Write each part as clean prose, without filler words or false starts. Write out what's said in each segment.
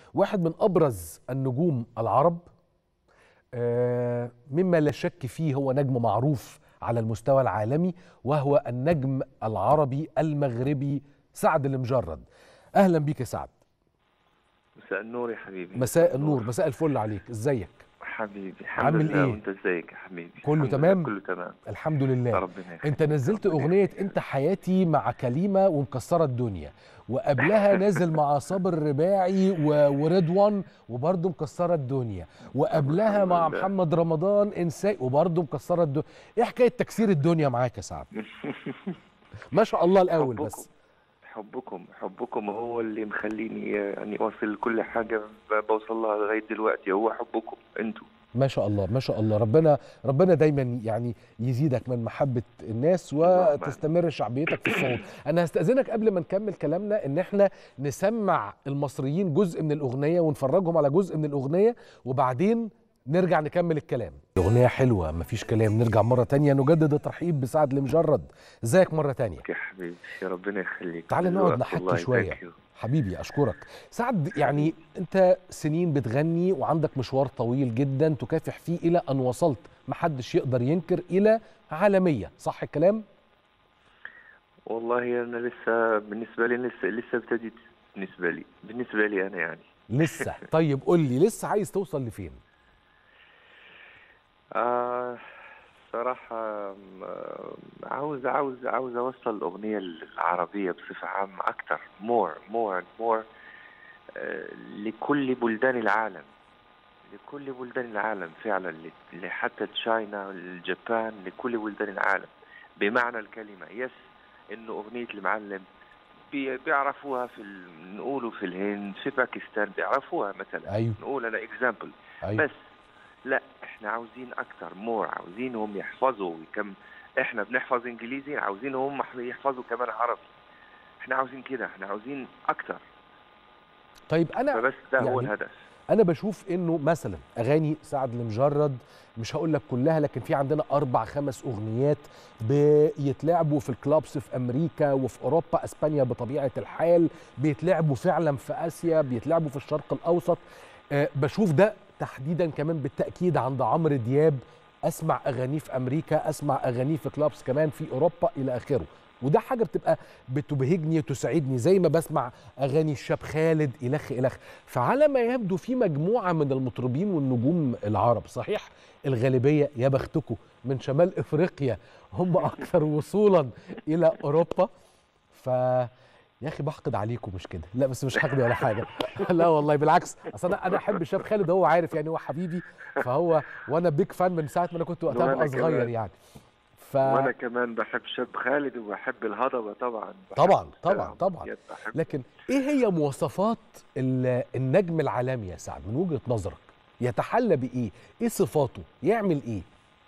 واحد من أبرز النجوم العرب، مما لا شك فيه هو نجم معروف على المستوى العالمي، وهو النجم العربي المغربي سعد المجرد. أهلا بيك يا سعد. مساء النور يا حبيبي. مساء النور، مساء الفل عليك. ازيك حبيبي؟ الحمد عامل لله. ايه؟ وانت ازيك يا حبيبي؟ كله الحمد تمام؟ لله. كله تمام الحمد لله. ربنا يخليك. انت نزلت ربنا اغنية يخليك. انت حياتي مع كليمة ومكسرة الدنيا، وقبلها نازل مع صابر الرباعي ورضوان وبرضه مكسرة الدنيا، وقبلها الحمد مع لله. محمد رمضان انساي وبرضه مكسرة الدنيا. ايه حكاية تكسير الدنيا معاك يا سعد؟ ما شاء الله الاول. حبكم بس حبكم هو اللي مخليني يعني اوصل كل حاجه بوصل لها لغايه دلوقتي. هو حبكم انتوا. ما شاء الله ما شاء الله. ربنا دايما يعني يزيدك من محبة الناس اللهم وتستمر شعبيتك في الصعود. انا هستأذنك قبل ما نكمل كلامنا ان احنا نسمع المصريين جزء من الأغنية ونفرجهم على جزء من الأغنية، وبعدين نرجع نكمل الكلام. الأغنية حلوة مفيش كلام. نرجع مرة تانية نجدد الترحيب بسعد المجرد. ازيك مرة تانية؟ يا حبيبي يا ربنا يخليك. تعال نقعد نحكي شوية. حبيبي أشكرك سعد. يعني أنت سنين بتغني وعندك مشوار طويل جدا تكافح فيه إلى أن وصلت، محدش يقدر ينكر، إلى عالمية، صح الكلام؟ والله انا لسه بالنسبه لي لسه ابتديت. بالنسبه لي انا يعني لسه. طيب قول لي لسه عايز توصل لفين؟ صراحة عاوز أوصل الأغنية العربية بصفة عامة أكتر more لكل بلدان العالم. فعلا حتى تشاينا، اليابان، لكل بلدان العالم بمعنى الكلمة. يس إنه أغنية المعلم بيعرفوها نقولوا في الهند، في باكستان بيعرفوها مثلا. أيوه. نقول أنا إكزامبل. أيوه. بس لا، احنا عاوزين اكتر عاوزينهم يحفظوا. كم احنا بنحفظ انجليزي، عاوزينهم يحفظوا كمان عربي. احنا عاوزين كده، احنا عاوزين اكتر. طيب انا فبس ده يعني هو الهدف. انا بشوف انه مثلا اغاني سعد المجرد، مش هقول لك كلها، لكن في عندنا 4-5 اغنيات بيتلعبوا في الكلابس في امريكا وفي اوروبا، اسبانيا بطبيعه الحال، بيتلعبوا فعلا في اسيا، بيتلعبوا في الشرق الاوسط. بشوف ده تحديدا كمان بالتاكيد عند عمرو دياب. اسمع اغانيه في امريكا، اسمع اغانيه في كلابس كمان في اوروبا الى اخره، وده حاجه بتبقى بتبهجني وتسعدني، زي ما بسمع اغاني الشاب خالد الخ. فعلى ما يبدو في مجموعه من المطربين والنجوم العرب، صحيح الغالبيه يا بختكم من شمال افريقيا هم اكثر وصولا الى اوروبا. يا اخي بحقد عليكم، مش كده؟ لا بس مش حقد ولا حاجه. لا والله بالعكس، اصل انا احب الشاب خالد، هو عارف يعني، هو حبيبي، وانا بيج فان من ساعه ما انا كنت وقتها بقى صغير يعني. وانا كمان بحب شاب خالد وبحب الهضبه طبعا. طبعا. لكن ايه هي مواصفات النجم العالمي يا سعد من وجهة نظرك؟ يتحلى بايه؟ ايه صفاته؟ يعمل ايه؟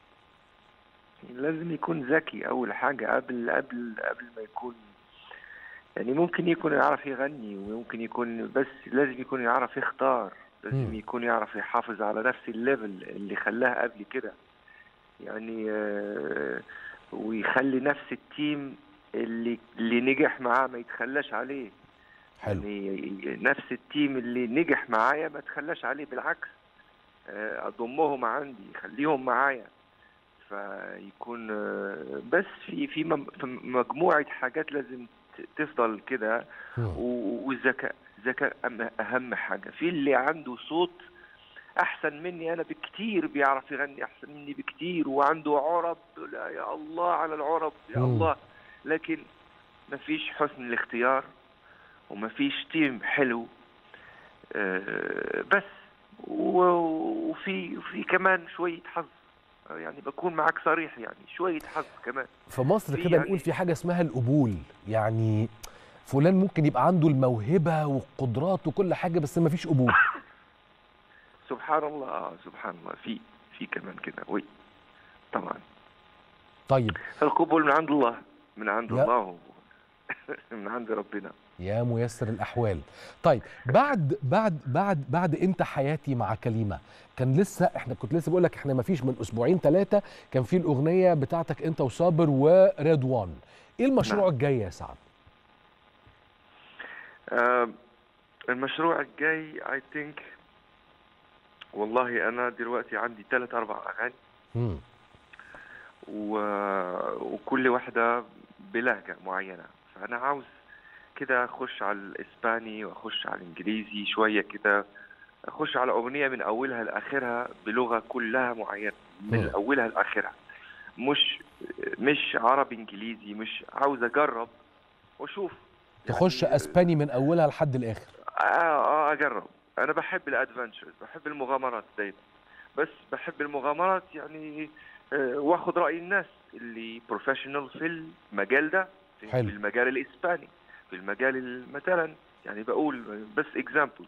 لازم يكون ذكي اول حاجه. قبل ما يكون يعني، ممكن يكون يعرف يغني، وممكن يكون، بس لازم يكون يعرف يختار. لازم يكون يعرف يحافظ على نفس الليفل اللي خلاه قبل كده يعني. ويخلي نفس التيم اللي نجح معاه ما يتخلاش عليه. حلو. يعني نفس التيم اللي نجح معايا ما تخلاش عليه، بالعكس اضمهم عندي، خليهم معايا. فيكون بس في مجموعة حاجات لازم تفضل كده. والذكاء اهم حاجة. في اللي عنده صوت احسن مني انا بكتير، بيعرف يغني احسن مني بكتير، وعنده عرب، لا يا الله على العرب يا الله، لكن مفيش حسن الاختيار ومفيش تيم حلو. بس وفي كمان شوية حظ. يعني بكون معك صريح، يعني شوية حظ كمان. في مصر كده يعني نقول في حاجة اسمها القبول، يعني فلان ممكن يبقى عنده الموهبة والقدرات وكل حاجة بس ما فيش قبول. سبحان الله. سبحان الله. في كمان كده. وي طبعا. طيب القبول من عند الله، من عند الله من عند ربنا يا ميسر الأحوال. طيب بعد انت حياتي مع كلمة، كان لسه كنت لسه بقول لك احنا ما فيش من اسبوعين 3 كان في الأغنية بتاعتك انت وصابر ورضوان. ايه المشروع الجاي يا سعد؟ المشروع الجاي I think والله أنا دلوقتي عندي 3-4 أغاني مم. وكل واحدة بلهجة معينة، فأنا عاوز كده أخش على الإسباني وأخش على الإنجليزي شوية كده، أخش على أغنية من أولها لآخرها بلغة كلها معينة من مم. أولها لآخرها، مش عربي إنجليزي، مش عاوز أجرب وأشوف تخش يعني. اسباني من اولها لحد الاخر. أجرب. أنا بحب الأدفنتشرز، بحب المغامرات دايما، بس بحب المغامرات يعني واخد رأي الناس اللي بروفيشنال في المجال ده، في حلو. المجال الإسباني، في المجال مثلا، يعني بقول بس examples.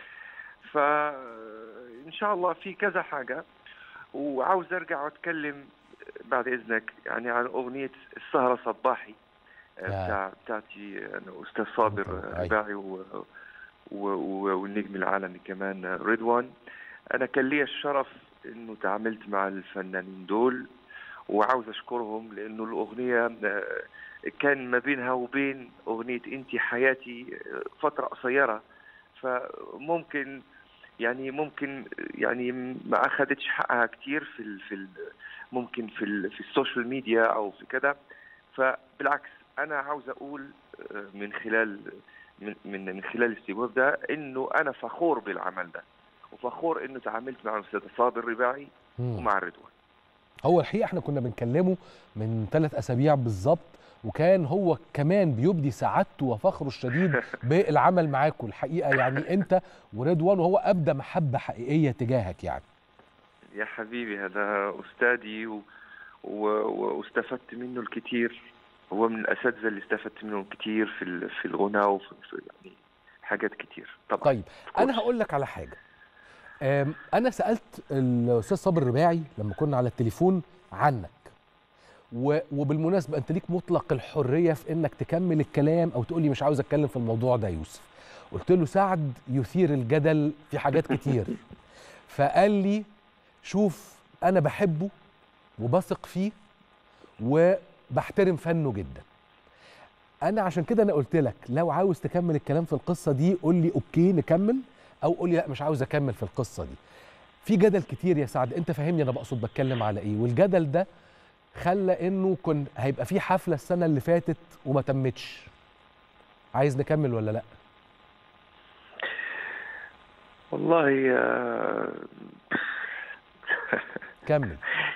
فإن شاء الله في كذا حاجة، وعاوز أرجع وأتكلم بعد إذنك يعني عن أغنية السهرة صباحي يا بتاعتي أنا أستاذ صابر أيوة. رباعي والنجم العالمي كمان رضوان. أنا كان لي الشرف إنه تعاملت مع الفنانين دول، وعاوز أشكرهم لأنه الأغنية كان ما بينها وبين أغنية أنتي حياتي فترة قصيرة، فممكن يعني ما أخذتش حقها كتير ممكن في السوشيال ميديا أو في كده. فبالعكس أنا عاوز أقول من خلال الاستجواب ده إنه أنا فخور بالعمل ده، وفخور إنه تعاملت مع الأستاذ صابر رباعي ومع رضوان. هو الحقيقة احنا كنا بنكلمه من 3 أسابيع بالظبط، وكان هو كمان بيبدي سعادته وفخره الشديد بالعمل معاكم الحقيقة، يعني انت ورضوان، وهو أبدى محبة حقيقية تجاهك يعني. يا حبيبي هذا أستاذي واستفدت منه الكثير، هو من الأساتذة اللي استفدت منهم كتير في الغنى وفي يعني حاجات كتير طبعا. طيب أنا هقول لك على حاجة. أنا سألت الأستاذ صابر الرباعي لما كنا على التليفون عنك، وبالمناسبة أنت ليك مطلق الحرية في إنك تكمل الكلام أو تقولي مش عاوز أتكلم في الموضوع ده يوسف. قلت له سعد يثير الجدل في حاجات كتير، فقال لي شوف أنا بحبه وبثق فيه وبحترم فنه جدا. أنا عشان كده أنا قلت لك لو عاوز تكمل الكلام في القصة دي قول لي أوكي نكمل، أو قول لي لا مش عاوز أكمل في القصة دي. في جدل كتير يا سعد، أنت فاهمني أنا بقصد بتكلم على إيه، والجدل ده خلى إنه هيبقى في حفلة السنة اللي فاتت وما تمتش. عايز نكمل ولا لأ؟ والله كمل.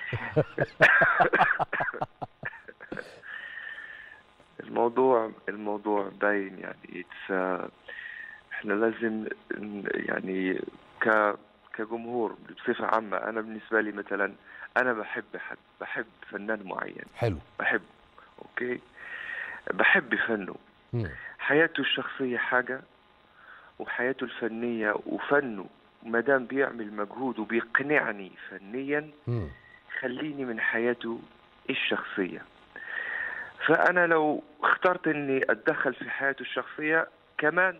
الموضوع باين يعني احنا لازم يعني كجمهور بصفة عامة. أنا بالنسبة لي مثلا أنا بحب فنان معين، حلو. بحبه أوكي، بحب فنه. حياته الشخصية حاجة، وحياته الفنية وفنه ما دام بيعمل مجهود وبيقنعني فنيا خليني من حياته الشخصية. فأنا لو اخترت إني أتدخل في حياته الشخصية كمان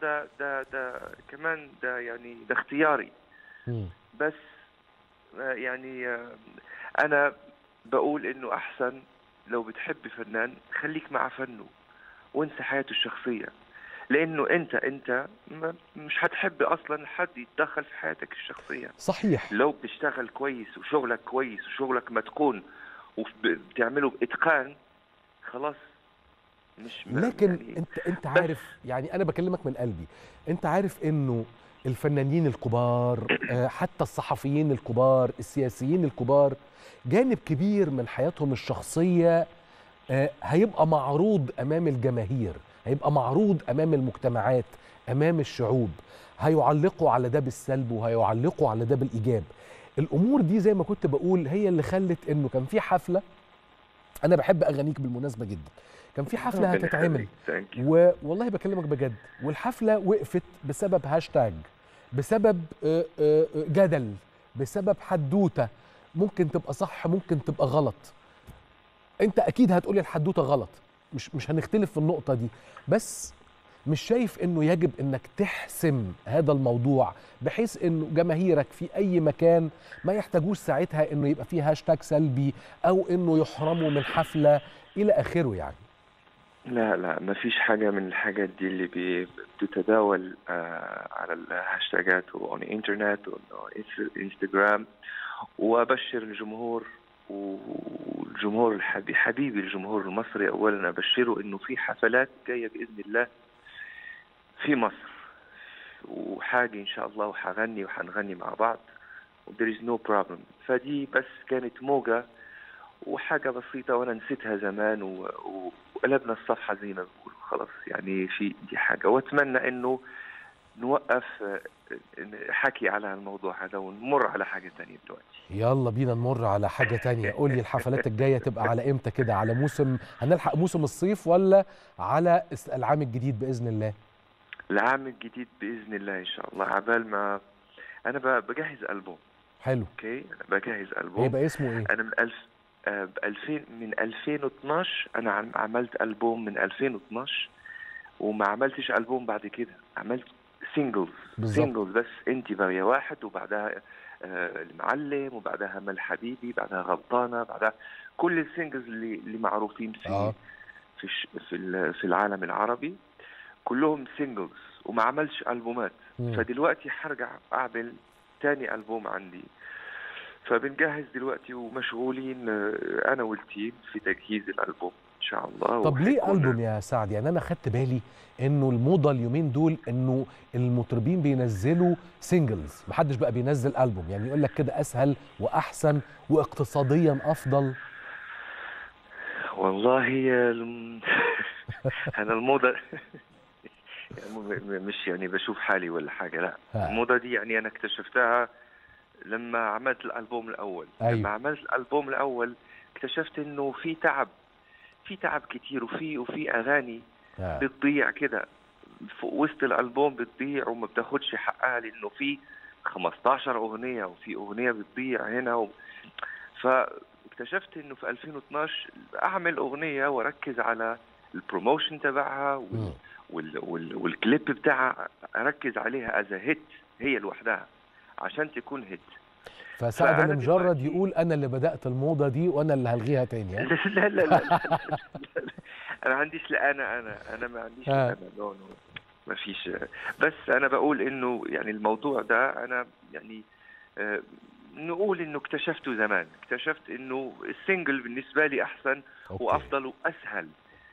ده يعني ده اختياري. بس يعني أنا بقول إنه أحسن لو بتحب فنان خليك مع فنه وانسى حياته الشخصية، لأنه أنت مش هتحب أصلا حد يتدخل في حياتك الشخصية. صحيح. لو بتشتغل كويس وشغلك كويس وشغلك متقون وبتعمله بإتقان خلاص. لكن يعني انت عارف، يعني انا بكلمك من قلبي، انت عارف انه الفنانين الكبار حتى الصحفيين الكبار السياسيين الكبار جانب كبير من حياتهم الشخصية هيبقى معروض امام الجماهير، هيبقى معروض امام المجتمعات، امام الشعوب، هيعلقوا على ده بالسلب وهيعلقوا على ده بالايجاب. الامور دي زي ما كنت بقول هي اللي خلت انه كان في حفلة، انا بحب اغانيك بالمناسبة جدا، كان في حفلة هتتعمل والله بكلمك بجد، والحفلة وقفت بسبب هاشتاج، بسبب جدل، بسبب حدوتة ممكن تبقى صح ممكن تبقى غلط. انت اكيد هتقولي الحدوتة غلط، مش هنختلف في النقطة دي، بس مش شايف انه يجب انك تحسم هذا الموضوع بحيث انه جماهيرك في اي مكان ما يحتاجوش ساعتها انه يبقى فيه هاشتاج سلبي او انه يحرموا من حفلة الى اخره يعني؟ لا لا، ما فيش حاجة من الحاجات دي اللي بتتداول على الهاشتاجات وعلى الانترنت وانستغرام. وابشر الجمهور، والجمهور حبيبي الجمهور المصري اولا، ابشره انه في حفلات جاية باذن الله في مصر، وحاجة ان شاء الله، وحغني وحنغني مع بعض، there is no problem. فدي بس كانت موجة وحاجة بسيطة وأنا نسيتها زمان وقلبنا الصفحة زي ما بقول خلاص. يعني في دي حاجة، وأتمنى إنه نوقف حكي على الموضوع هذا ونمر على حاجة تانية دلوقتي. يلا بينا نمر على حاجة تانية. قول لي الحفلات الجاية تبقى على إمتى كده؟ على موسم، هنلحق موسم الصيف ولا على العام الجديد بإذن الله؟ العام الجديد بإذن الله إن شاء الله. عبال ما أنا بجهز ألبوم. حلو. أوكي، أنا بجهز ألبوم. هيبقى اسمه إيه؟ أنا من 2012 أنا عملت ألبوم من 2012، وما عملتش ألبوم بعد كده، عملت سينجلز بس. انت بغية واحد، وبعدها المعلم، وبعدها مال حبيبي، بعدها غلطانة، بعدها كل السينجلز اللي معروفين في العالم العربي كلهم سينجلز، وما عملش ألبومات. فدلوقتي حرجع أعمل تاني ألبوم عندي، فبنجهز دلوقتي ومشغولين أنا والتيم في تجهيز الألبوم إن شاء الله. طب ليه ألبوم يا سعد؟ يعني أنا خدت بالي إنه الموضة اليومين دول إنه المطربين بينزلوا سينجلز، محدش بقى بينزل ألبوم، يعني يقول لك كده أسهل وأحسن واقتصاديا أفضل. والله أنا الموضة مش يعني بشوف حالي ولا حاجة، لا. الموضة دي يعني أنا اكتشفتها لما عملت الألبوم الأول. أيوة. لما عملت الألبوم الأول اكتشفت إنه في تعب كتير، وفي أغاني بتضيع كده في وسط الألبوم، بتضيع وما بتاخدش حقها، لأنه في 15 أغنية وفي أغنية بتضيع هنا فاكتشفت إنه في 2012 أعمل أغنية وأركز على البروموشن تبعها والكليب بتاعها، أركز عليها از هيت هي لوحدها عشان تكون هيت. فسعد اللي مجرد يقول أنا اللي بدأت الموضة دي وأنا اللي هلغيها تاني. لا لا لا لا أنا ما عنديش، لا أنا ما عنديش، أنا ما فيش. بس أنا بقول إنه يعني الموضوع ده أنا يعني نقول إنه اكتشفته زمان، اكتشفت إنه السنجل بالنسبة لي أحسن وأفضل وأسهل.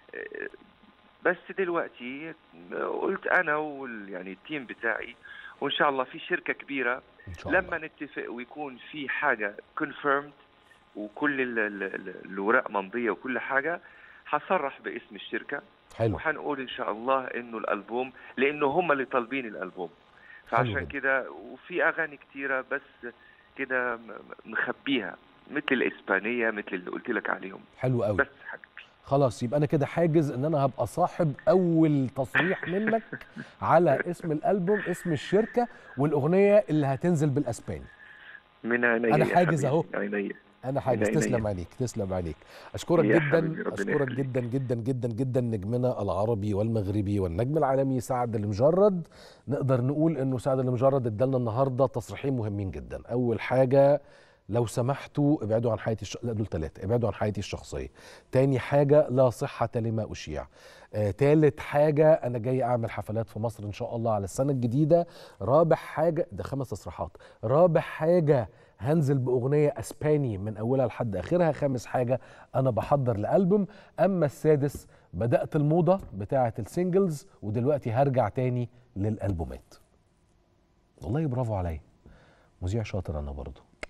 بس دلوقتي قلت أنا يعني التيم بتاعي، وإن شاء الله في شركة كبيرة لما نتفق ويكون في حاجة confirmed وكل الوراق ممضية وكل حاجة، حصرح باسم الشركة. حلو. وحنقول إن شاء الله إنه الألبوم، لأنه هم اللي طالبين الألبوم، فعشان كده. وفي أغاني كتيرة بس كده مخبيها، مثل الإسبانية، مثل اللي قلت لك عليهم. حلو قوي. بس حبيبي خلاص، يبقى أنا كده حاجز إن أنا هبقى صاحب أول تصريح منك على اسم الألبوم، اسم الشركة، والأغنية اللي هتنزل بالأسباني. من عينيا. أنا حاجز أهو. عينيا. أنا حاجز. تسلم عليك، تسلم عليك. أشكرك جدا، أشكرك جدا جدا جدا جدا، نجمنا العربي والمغربي والنجم العالمي سعد المجرد. نقدر نقول إنه سعد المجرد ادالنا النهارده تصريحين مهمين جدا. أول حاجة، لو سمحتوا ابعدوا عن حياتي لا دول 3، ابعدوا عن حياتي الشخصية. تاني حاجة، لا صحة لما أشيع. تالت حاجة، أنا جاي أعمل حفلات في مصر إن شاء الله على السنة الجديدة. رابع حاجة، ده 5 تصريحات. رابع حاجة، هنزل بأغنية أسباني من أولها لحد آخرها. 5 حاجة، أنا بحضر لألبوم. أما السادس، بدأت الموضة بتاعة السينجلز ودلوقتي هرجع تاني للألبومات. والله برافو عليا، مذيع شاطر أنا برضو.